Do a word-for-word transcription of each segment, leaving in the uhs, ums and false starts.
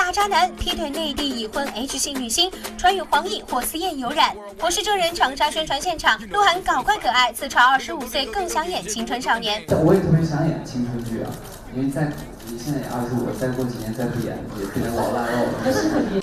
大渣男，劈腿内地已婚 H 系女星，传与黄奕、霍思燕有染。我是证人长沙宣传现场，鹿晗搞怪可爱，自嘲二十五岁更想演青春少年。 我也特别想演青春剧啊，因为在你现在也二十五，再过几年再不演也变成老腊肉了。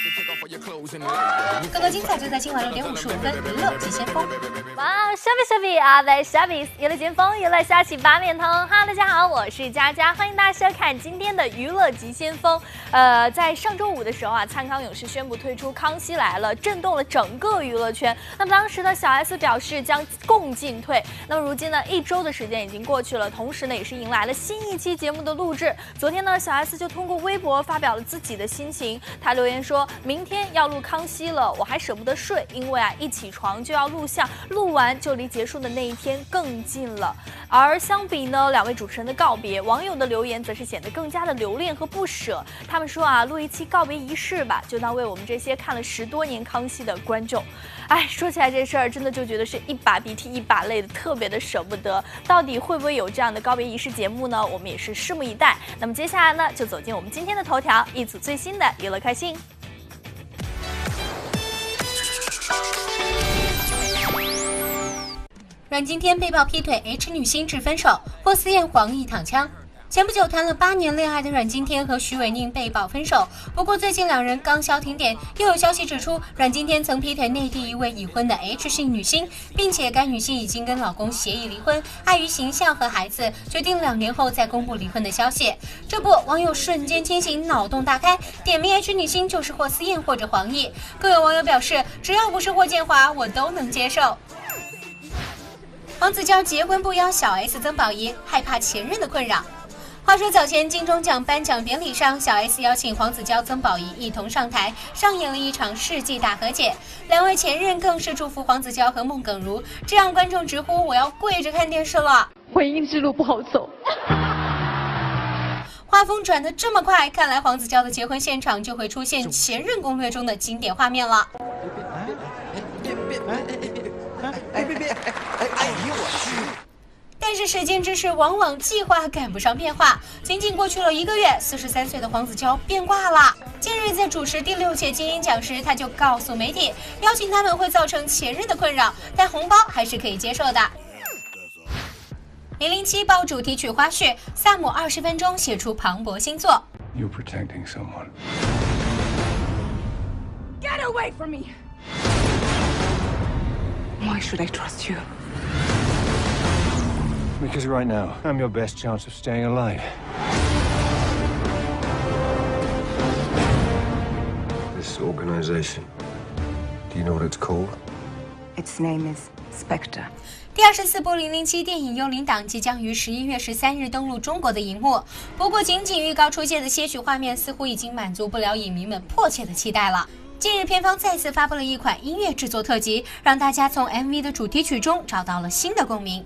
更多精彩就在今晚六点五十五分，娱乐急先锋。 哇，小比小比啊，在小比娱乐先锋，娱乐下起八面堂。哈，大家好，我是佳佳，欢迎大家收看今天的娱乐急先锋。呃，在上周五的时候啊，灿康影视宣布推出《康熙来了》，震动了整个娱乐圈。那么当时呢，小 S 表示将共进退。那么如今呢，一周的时间已经过去了，同时呢，也是迎来了新一期节目的录制。昨天呢，小 S 就通过微博发表了自己的心情，她留言说：“明天要录康熙了，我还舍不得睡，因为啊，一起床就要录像，录完就离结束的那一天更近了。”而相比呢，两位主持人的告别，网友的留言则是显得更加的留恋和不舍。他们说啊，录一期告别仪式吧，就当为我们这些看了十多年康熙的观众。哎，说起来这事儿，真的就觉得是一把鼻涕一把泪的，特别的舍不得。到底会不会有这样的告别仪式节目呢？我们也是拭目以待。那么接下来呢，就走进我们今天的头条，一组最新的娱乐快讯。 阮经天被曝劈腿 H 女星致分手，霍思燕、黄奕躺枪。前不久谈了八年恋爱的阮经天和徐伟宁被曝分手，不过最近两人刚消停点，又有消息指出阮经天曾劈腿内地一位已婚的 H 姓女星，并且该女星已经跟老公协议离婚，碍于形象和孩子，决定两年后再公布离婚的消息。这不，网友瞬间清醒，脑洞大开，点名 H 女星就是霍思燕或者黄奕。更有网友表示，只要不是霍建华，我都能接受。黄子佼结婚不邀小 S 曾宝仪，害怕前任的困扰。话说早前金钟奖颁奖典礼上，小 S 邀请黄子佼、曾宝仪一同上台，上演了一场世纪大和解。两位前任更是祝福黄子佼和孟耿如，这让观众直呼我要跪着看电视了。 婚姻之路不好走。 画风转得这么快，看来黄子佼的结婚现场就会出现《前任攻略》中的经典画面了。 哎别别！哎哎呦我去！ 但是时间之事往往计划赶不上变化，仅仅过去了一个月，四十三岁的黄子佼变卦了。近日在主持第六届金鹰奖时，他就告诉媒体，邀请他们会造成前任的困扰，但红包还是可以接受的。零零七爆主题曲花絮，萨姆二十分钟写出磅礴新作。 You're protecting someone. Get away from me! Why should I trust you? Because right now, I'm your best chance of staying alive. This organization, do you know what it's called? Its name is Spectre. 第二十四部零零七电影幽灵党即将于十一月十三日登陆中国的荧幕，不过仅仅预告出现的些许画面似乎已经满足不了影迷们迫切的期待了。近日片方再次发布了一款音乐制作特辑，让大家从 M V 的主题曲中找到了新的共鸣。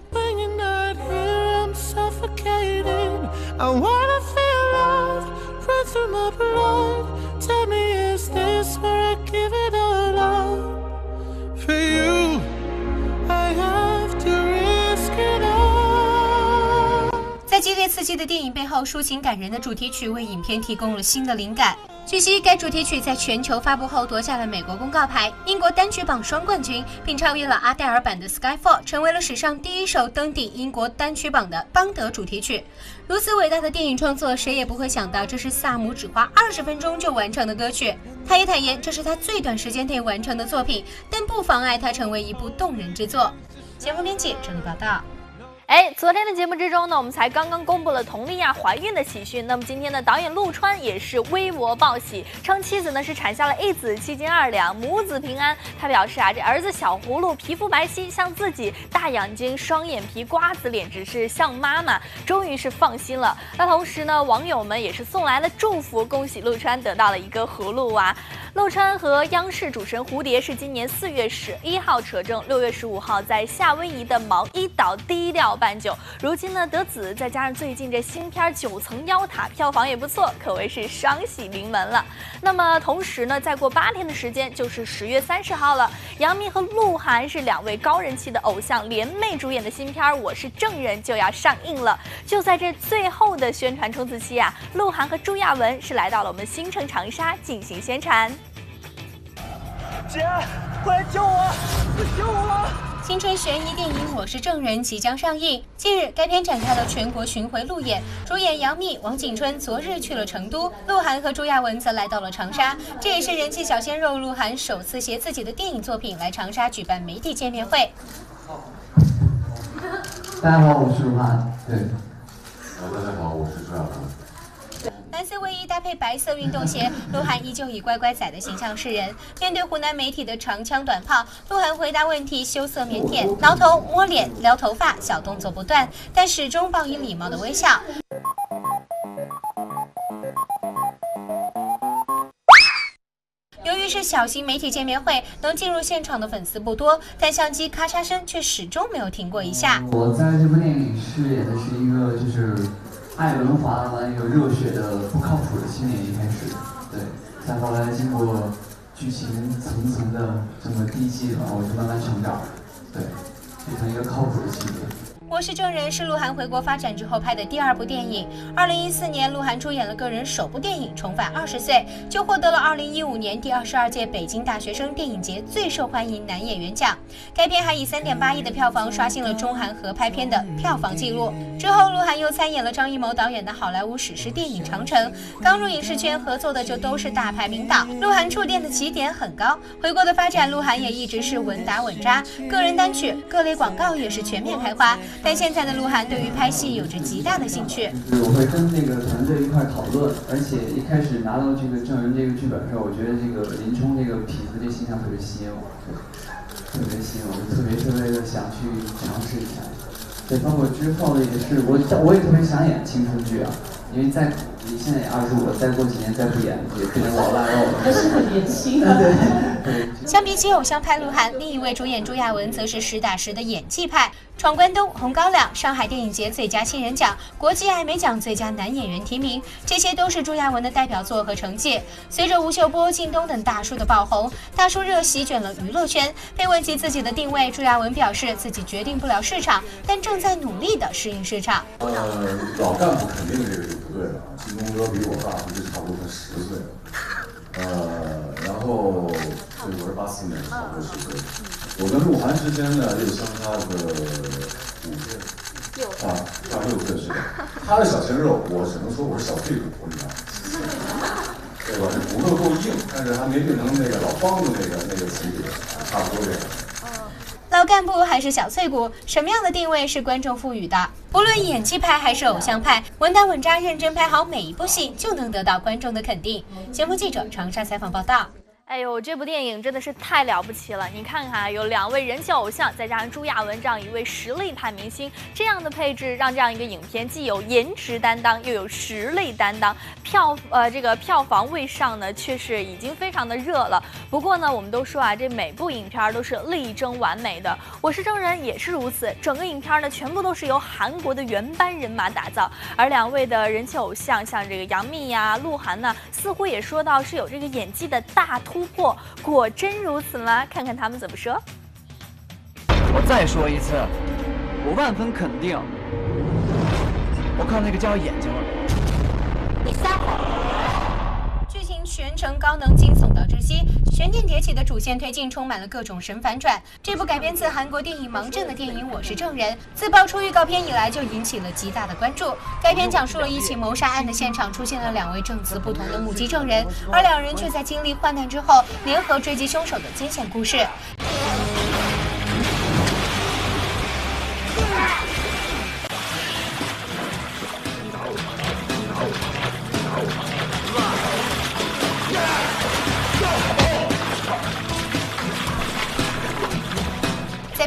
在激烈刺激的电影背后，抒情感人的主题曲为影片提供了新的灵感。据悉，该主题曲在全球发布后夺下了美国公告牌、英国单曲榜双冠军，并超越了阿黛尔版的 Skyfall， 成为了史上第一首登顶英国单曲榜的邦德主题曲。如此伟大的电影创作，谁也不会想到这是萨姆只花二十分钟就完成的歌曲。他也坦言，这是他最短时间内完成的作品，但不妨碍他成为一部动人之作。前锋编辑整理报道。 哎，昨天的节目之中呢，我们才刚刚公布了佟丽娅怀孕的喜讯。那么今天呢，导演陆川也是微博报喜，称妻子呢是产下了一子七斤二两，母子平安。他表示啊，这儿子小葫芦皮肤白皙，像自己，大眼睛，双眼皮，瓜子脸，只是像妈妈，终于是放心了。那同时呢，网友们也是送来了祝福，恭喜陆川得到了一个葫芦娃。 陆川和央视主持人蝴蝶是今年四月十一号扯证，六月十五号在夏威夷的毛伊岛低调办酒。如今呢得子，再加上最近这新片《九层妖塔》票房也不错，可谓是双喜临门了。那么同时呢，再过八天的时间就是十月三十号了，杨幂和鹿晗是两位高人气的偶像联袂主演的新片《我是证人》就要上映了。就在这最后的宣传冲刺期啊，鹿晗和朱亚文是来到了我们新城长沙进行宣传。 姐，快来救我！快救我！ 青春悬疑电影《我是证人》即将上映。近日，该片展开了全国巡回路演，主演杨幂、王景春昨日去了成都，鹿晗和朱亚文则来到了长沙。这也是人气小鲜肉鹿晗首次携自己的电影作品来长沙举办媒体见面会。 大家好，我是鹿晗。对。 大家好，我是朱亚文。 蓝色卫衣搭配白色运动鞋，鹿晗依旧以乖乖仔的形象示人。面对湖南媒体的长枪短炮，鹿晗回答问题羞涩腼腆，挠头、摸脸、撩头发，小动作不断，但始终报以礼貌的微笑。由于是小型媒体见面会，能进入现场的粉丝不多，但相机咔嚓声却始终没有停过一下。 我在这部电影饰演的是一个就是爱文华完一个热血的不靠谱的青年，一开始，对，再后来经过剧情层层的这么递进，然后我就慢慢成长，对，变成一个靠谱的青年。 我是证人是鹿晗回国发展之后拍的第二部电影。二零一四年，鹿晗出演了个人首部电影《重返二十岁》，就获得了二零一五年第二十二届北京大学生电影节最受欢迎男演员奖。该片还以三点八亿的票房刷新了中韩合拍片的票房纪录。之后，鹿晗又参演了张艺谋导演的好莱坞史诗电影《长城》。刚入影视圈合作的就都是大牌名导，鹿晗触电的起点很高。回国的发展，鹿晗也一直是稳打稳扎，个人单曲、各类广告也是全面开花。但现在的鹿晗对于拍戏有着极大的兴趣。 我会跟那个团队一块讨论，而且一开始拿到这个证人这个剧本的时候，我觉得这个林冲这个痞子这形象特别吸引我，特别吸引我，特别特别的想去尝试一下。对，包括之后也是，我我也特别想演青春剧啊，因为在你现在也二十五了，再过几年再不演也变成老腊肉了。 还是很年轻啊。对对。 相比起偶像派鹿晗，另一位主演朱亚文则是实打实的演技派。闯关东、红高粱、上海电影节最佳新人奖、国际艾美奖最佳男演员提名，这些都是朱亚文的代表作和成绩。随着吴秀波、靳东等大叔的爆红，大叔热席卷了娱乐圈。被问及自己的定位，朱亚文表示自己决定不了市场，但正在努力的适应市场。 呃，老干部肯定这个是不对的啊，靳东哥比我大，估计差不多快十岁了。呃，然后对，我是八四年，差不多十岁。我跟鹿晗之间呢，又相差个五岁，啊，差六岁是吧？他是小鲜肉，我只能说我是小屁股，你知道吗？对吧？这骨头够硬，但是还没变成那个老梆子那个那个级别，差不多这样。 老干部还是小脆骨，什么样的定位是观众赋予的？不论演技派还是偶像派，稳打稳扎、认真拍好每一部戏，就能得到观众的肯定。前锋记者长沙采访报道。 哎呦，这部电影真的是太了不起了！你看看，有两位人气偶像，再加上朱亚文这样一位实力派明星，这样的配置让这样一个影片既有颜值担当，又有实力担当，票呃这个票房位上呢，却是已经非常的热了。不过呢，我们都说啊，这每部影片都是力争完美的，《我是证人》也是如此。整个影片呢，全部都是由韩国的原班人马打造，而两位的人气偶像，像这个杨幂呀、鹿晗呢，似乎也说到是有这个演技的大突。突破，果真如此吗？看看他们怎么说。 我再说一次，我万分肯定，我看那个叫眼睛了。 你撒谎！剧情全程高能惊悚到窒息，悬念迭起的主线推进充满了各种神反转。这部改编自韩国电影《盲阵》的电影《我是证人》，自爆出预告片以来就引起了极大的关注。该片讲述了一起谋杀案的现场出现了两位证词不同的目击证人，而两人却在经历患难之后联合追击凶手的惊险故事。在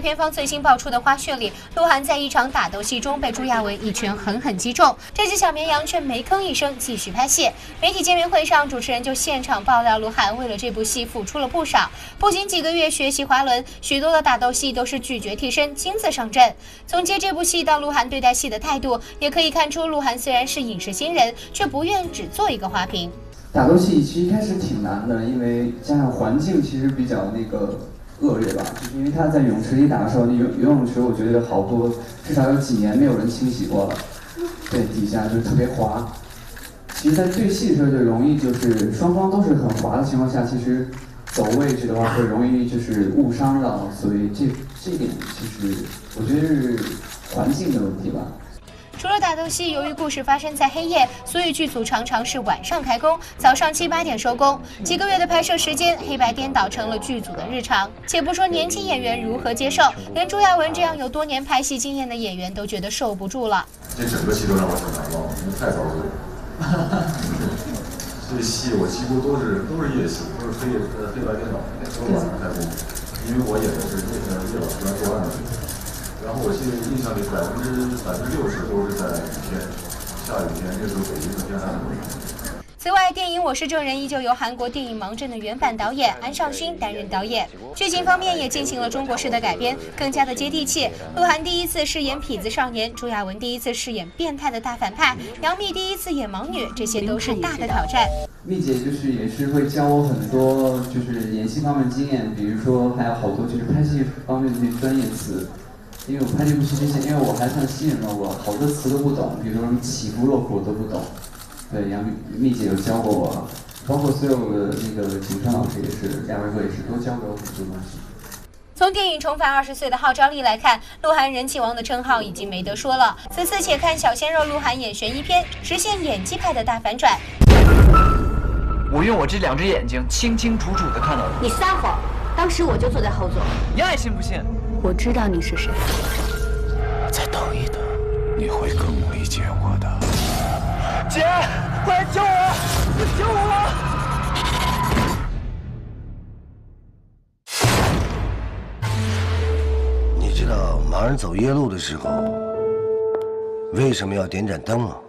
片方最新爆出的花絮里，鹿晗在一场打斗戏中被朱亚文一拳狠狠击中，这只小绵羊却没吭一声，继续拍戏。媒体见面会上，主持人就现场爆料，鹿晗为了这部戏付出了不少，不仅几个月学习滑轮，许多的打斗戏都是拒绝替身，亲自上阵。从接这部戏到鹿晗对待戏的态度，也可以看出鹿晗虽然是影视新人，却不愿只做一个花瓶。 打斗戏其实一开始挺难的，因为加上环境其实比较那个恶劣吧，就是因为他在泳池里打的时候，那游游泳池我觉得好多至少有几年没有人清洗过了，对，底下就特别滑。其实，在对戏的时候就容易就是双方都是很滑的情况下，其实走位置的话会容易就是误伤到，所以这这点其实我觉得是环境的问题吧。 除了打斗戏，由于故事发生在黑夜，所以剧组常常是晚上开工，早上七八点收工。几个月的拍摄时间，黑白颠倒成了剧组的日常。且不说年轻演员如何接受，连朱亚文这样有多年拍戏经验的演员都觉得受不住了。 这整个戏都让我挺难忘，因为太遭罪了。这戏我几乎都是都是夜戏，都是黑呃黑白颠倒，都是晚上开工。因为我演的是夜呃夜老师来作案的。然后我记得印象里百分之百分之六十都是在雨天，下雨天，那时候北京的天还很冷。 此外，电影《我是证人》依旧由韩国电影《盲证》的原版导演安尚勋担任导演。剧情方面也进行了中国式的改编，更加的接地气。鹿晗第一次饰演痞子少年，朱亚文第一次饰演变态的大反派，杨幂第一次演盲女，这些都是大的挑战。 蜜姐就是也是会教我很多就是演戏方面经验，比如说还有好多就是拍戏方面的那些专业词。因为我拍这部戏之前，因为我还算新人嘛，我好多词都不懂，比如说什么起伏落谱我都不懂。对，杨幂姐有教过我，包括所有的那个景川老师也是，亚维哥也是，都教给我很多东西。 从电影重返二十岁的号召力来看，鹿晗人气王的称号已经没得说了。此次且看小鲜肉鹿晗演悬疑片，实现演技派的大反转。 我用我这两只眼睛清清楚楚地看到了。 你撒谎！当时我就坐在后座。 你爱信不信？ 我知道你是谁。 再等一等，你会更理解我的。 姐，快来救我！救我！ 你知道盲人走夜路的时候为什么要点盏灯吗？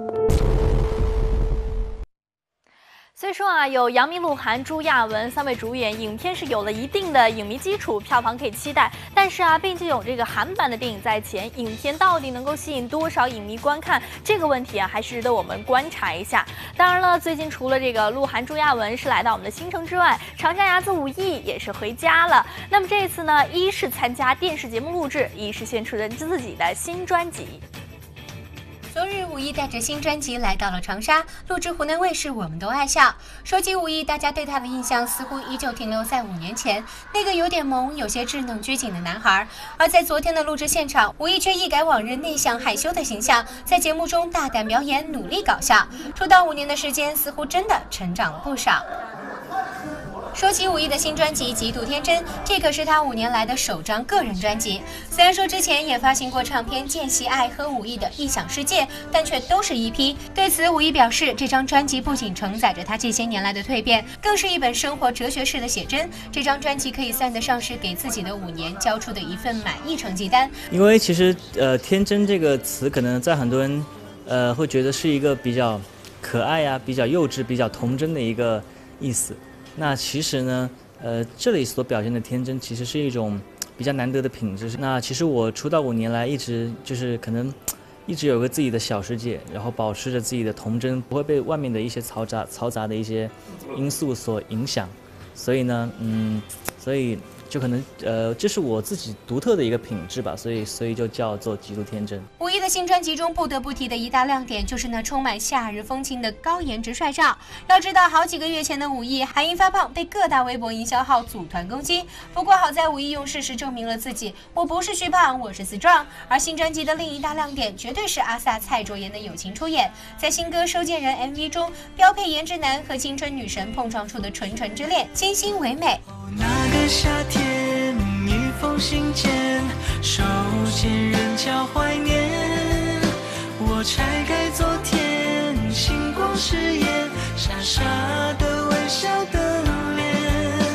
虽说啊，有杨幂、鹿晗、朱亚文三位主演，影片是有了一定的影迷基础，票房可以期待。但是啊，毕竟有这个韩版的电影在前，影片到底能够吸引多少影迷观看，这个问题啊，还是值得我们观察一下。当然了，最近除了这个鹿晗、朱亚文是来到我们的新城之外，长江雅子武艺也是回家了。那么这一次呢，一是参加电视节目录制，一是献出了自己的新专辑。 昨日，武艺带着新专辑来到了长沙，录制湖南卫视《我们都爱笑》。说起武艺，大家对他的印象似乎依旧停留在五年前那个有点萌、有些稚嫩拘谨的男孩。而在昨天的录制现场，武艺却一改往日内向害羞的形象，在节目中大胆表演，努力搞笑。出道五年的时间，似乎真的成长了不少。说起武艺的新专辑《极度天真》，这可是他五年来的首张个人专辑。虽然说之前也发行过唱片《见习爱》和武艺的《异想世界》，但却都是 E P。对此，武艺表示，这张专辑不仅承载着他这些年来的蜕变，更是一本生活哲学式的写真。这张专辑可以算得上是给自己的五年交出的一份满意成绩单。 因为其实呃，天真这个词，可能在很多人呃会觉得是一个比较可爱呀、比较幼稚、比较童真的一个意思。那其实呢，呃，这里所表现的天真，其实是一种比较难得的品质。那其实我出道五年来，一直就是可能一直有个自己的小世界，然后保持着自己的童真，不会被外面的一些嘈杂、嘈杂的一些因素所影响。所以呢，嗯，所以就可能呃，这是我自己独特的一个品质吧，所以所以就叫做极度天真。 武艺的新专辑中不得不提的一大亮点就是那充满夏日风情的高颜值帅照。要知道，好几个月前的武艺还因发胖被各大微博营销号组团攻击。不过好在武艺用事实证明了自己，我不是虚胖，我是 strong。而新专辑的另一大亮点绝对是阿 sa 蔡卓妍的友情出演，在新歌《收件人》M V 中，标配颜值男和青春女神碰撞出的纯纯之恋，清新唯美。 那个夏天，一封信件，收件人叫怀念。我拆开昨天，星光誓言，傻傻的微笑的脸。 呃，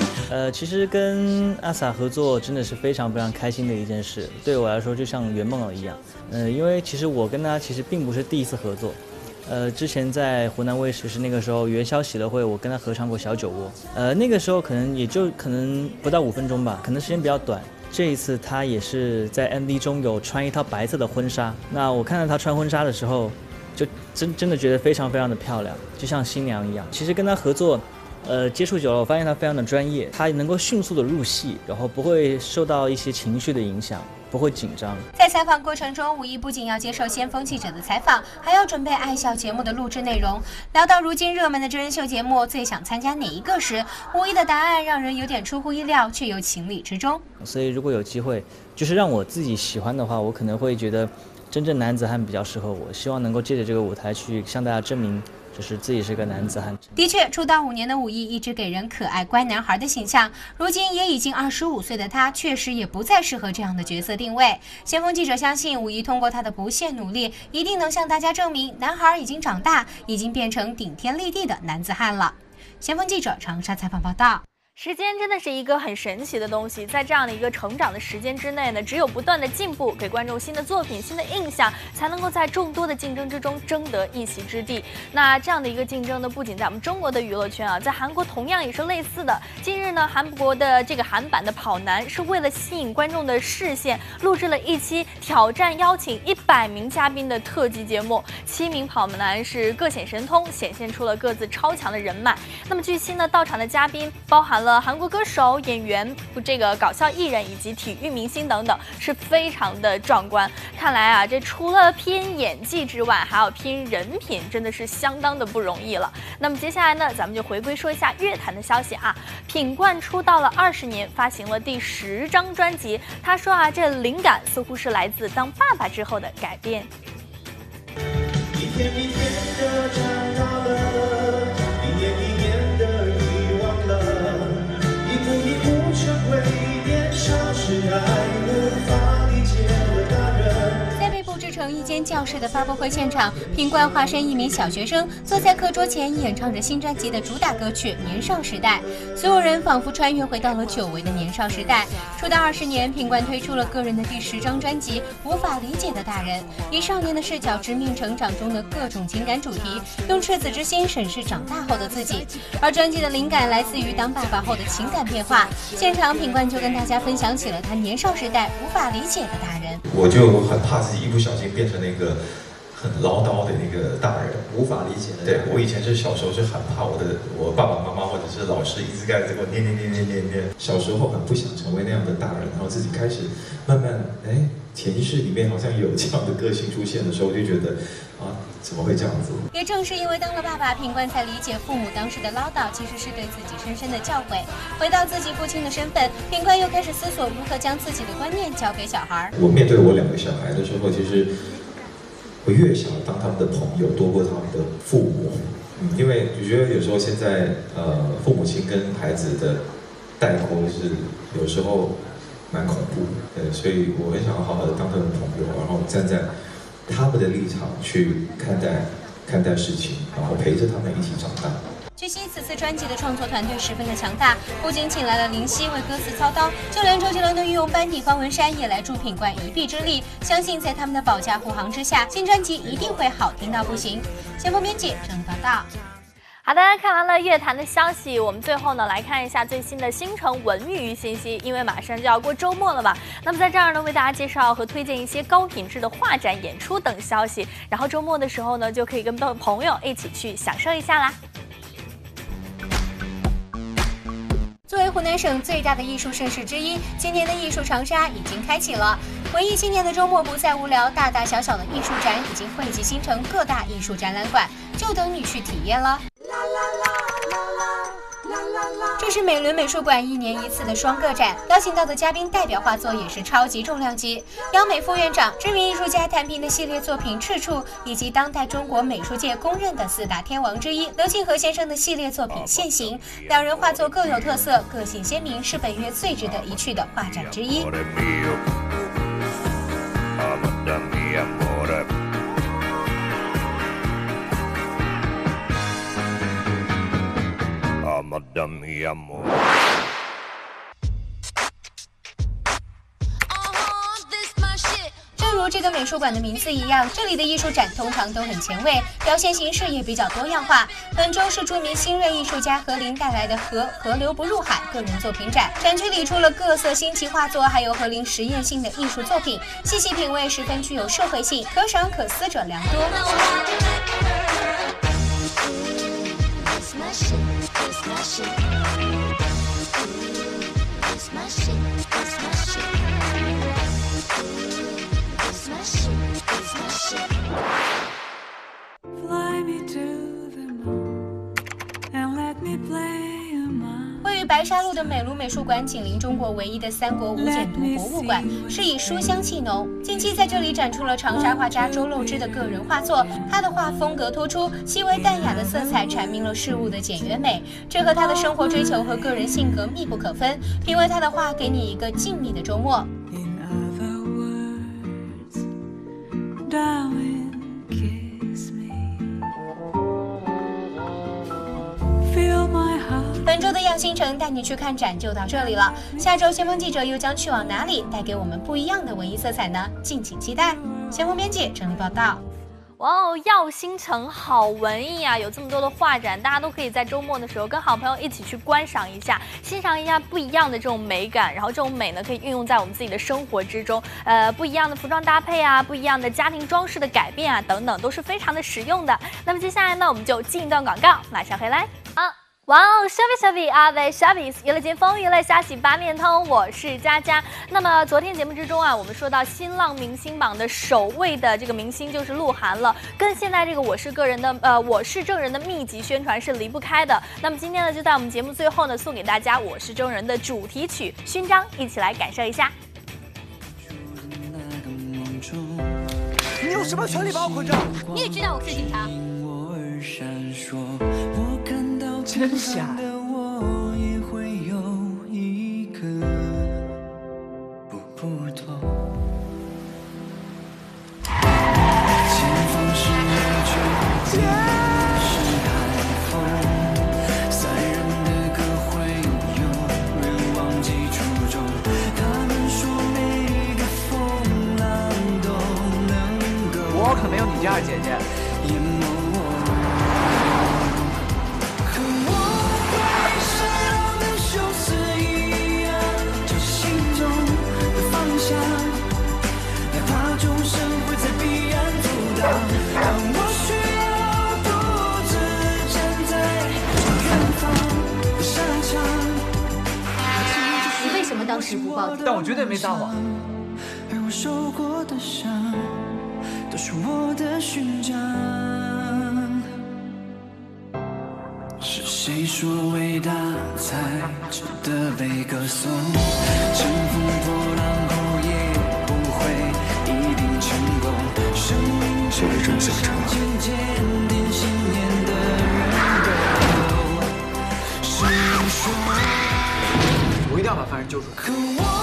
呃，其实跟阿 sa 合作真的是非常非常开心的一件事，对我来说就像圆梦了一样。呃，因为其实我跟他其实并不是第一次合作，呃，之前在湖南卫视是那个时候元宵喜乐会，我跟他合唱过《小酒窝》，呃，那个时候可能也就可能不到五分钟吧，可能时间比较短。这一次他也是在 M V 中有穿一套白色的婚纱，那我看到他穿婚纱的时候，就真真的觉得非常非常的漂亮，就像新娘一样。其实跟他合作。呃，接触久了，我发现他非常的专业，他能够迅速的入戏，然后不会受到一些情绪的影响，不会紧张。 在采访过程中，吴亦不仅要接受先锋记者的采访，还要准备爱笑节目的录制内容。聊到如今热门的真人秀节目，最想参加哪一个时，吴亦的答案让人有点出乎意料，却又情理之中。 所以如果有机会，就是让我自己喜欢的话，我可能会觉得真正男子汉比较适合我，希望能够借着这个舞台去向大家证明。就是自己是个男子汉。 的确，出道五年的吴亦一直给人可爱乖男孩的形象，如今也已经二十五岁的他，确实也不再适合这样的角色定位。先锋记者相信，吴亦通过他的不懈努力，一定能向大家证明，男孩已经长大，已经变成顶天立地的男子汉了。先锋记者长沙采访报道。 时间真的是一个很神奇的东西，在这样的一个成长的时间之内呢，只有不断的进步，给观众新的作品、新的印象，才能够在众多的竞争之中争得一席之地。那这样的一个竞争呢，不仅在我们中国的娱乐圈啊，在韩国同样也是类似的。近日呢，韩国的这个韩版的跑男是为了吸引观众的视线，录制了一期挑战邀请一百名嘉宾的特辑节目。七名跑男是各显神通，显现出了各自超强的人脉。那么据悉呢，到场的嘉宾包含了韩国歌手、演员、这个搞笑艺人以及体育明星等等，是非常的壮观。看来啊，这除了拼演技之外，还要拼人品，真的是相当的不容易了。那么接下来呢，咱们就回归说一下乐坛的消息啊。品冠出道了二十年，发行了第十张专辑。他说啊，这灵感似乎是来自当爸爸之后的改变。 一天一天的长大了，一年一年的遗忘了，一步一步成为年少时还无法理解的大人。 在被布置成一间教室的发布会现场，品冠化身一名小学生，坐在课桌前演唱着新专辑的主打歌曲《年少时代》。所有人仿佛穿越回到了久违的年少时代。出道二十年，品冠推出了个人的第十张专辑《无法理解的大人》，以少年的视角直面成长中的各种情感主题，用赤子之心审视长大后的自己。而专辑的灵感来自于当爸爸后的情感变化。现场，品冠就跟大家分享起了他年少时代无法理解的大人。 我就很怕自己一不小心变成那个很唠叨的那个大人， 无法理解的。 对，我以前是小时候是很怕我的我爸爸妈妈或者是老师一直在给我念念念念念念。小时候很不想成为那样的大人，然后自己开始慢慢哎，潜意识里面好像有这样的个性出现的时候，我就觉得啊，怎么会这样子？ 也正是因为当了爸爸，品冠才理解父母当时的唠叨其实是对自己深深的教诲。回到自己父亲的身份，品冠又开始思索如何将自己的观念教给小孩。 我面对我两个小孩的时候，其实我越想当他们的朋友多过他们的父母，嗯，因为我觉得有时候现在呃父母亲跟孩子的代沟是有时候蛮恐怖，对，所以我很想要好好的当他们的朋友，然后站在他们的立场去看待看待事情，然后陪着他们一起长大。 据悉，此次专辑的创作团队十分的强大，不仅请来了林夕为歌词操刀，就连周杰伦的御用班底方文山也来助品冠一臂之力。相信在他们的保驾护航之下，新专辑一定会好听到不行。先锋编辑整理报道。 好的，看完了乐坛的消息，我们最后呢来看一下最新的星城文娱信息。因为马上就要过周末了嘛，那么在这儿呢为大家介绍和推荐一些高品质的画展、演出等消息。然后周末的时候呢，就可以跟朋友一起去享受一下啦。 作为湖南省最大的艺术盛事之一，今年的艺术长沙已经开启了。回忆今年的周末不再无聊，大大小小的艺术展已经汇集新城各大艺术展览馆，就等你去体验了。这是美伦美术馆一年一次的双个展，邀请到的嘉宾代表画作也是超级重量级。央美副院长、知名艺术家谭平的系列作品《赤处》，以及当代中国美术界公认的四大天王之一刘庆和先生的系列作品《现形》，两人画作各有特色，个性鲜明，是本月最值得一去的画展之一。 如这个美术馆的名字一样，这里的艺术展通常都很前卫，表现形式也比较多样化。本周是著名新锐艺术家何林带来的《河河流不入海》个人作品展，展区里除了各色新奇画作，还有何林实验性的艺术作品，细细品味十分具有社会性，可赏可思者良多。位于白沙路的美卢美术馆紧邻中国唯一的三国无简牍博物馆，是以书香气浓。近期在这里展出了长沙画家周漏之的个人画作，他的画风格突出，细微淡雅的色彩阐明了事物的简约美，这和他的生活追求和个人性格密不可分。品味他的画，给你一个静谧的周末。本周的耀星城带你去看展就到这里了，下周先锋记者又将去往哪里，带给我们不一样的文艺色彩呢？敬请期待。先锋编辑整理报道。 哇哦，耀星城好文艺啊！有这么多的画展，大家都可以在周末的时候跟好朋友一起去观赏一下，欣赏一下不一样的这种美感。然后这种美呢，可以运用在我们自己的生活之中，呃，不一样的服装搭配啊，不一样的家庭装饰的改变啊，等等，都是非常的实用的。那么接下来呢，我们就进一段广告，马上回来啊。哇哦 ，Shabby Shabby 阿维 Shabby 娱乐前锋，娱乐瞎洗八面通，我是佳佳。那么昨天节目之中啊，我们说到新浪明星榜的首位的这个明星就是鹿晗了，跟现在这个我是个人的呃我是证人的密集宣传是离不开的。那么今天呢，就在我们节目最后呢，送给大家我是证人的主题曲《勋章》，一起来感受一下。 你有什么权利把我捆着？ 你也知道我是警察。 真傻。我可没有你这样姐姐。 你为什么当时不报警？ 但我绝对没撒谎。 而我受过的伤，都是我的勋章。是谁说伟大才值得被歌颂？乘风破浪后也不会一定成功。生命就这么想成坚定信念的人都是说， 我一定要把犯人救出来。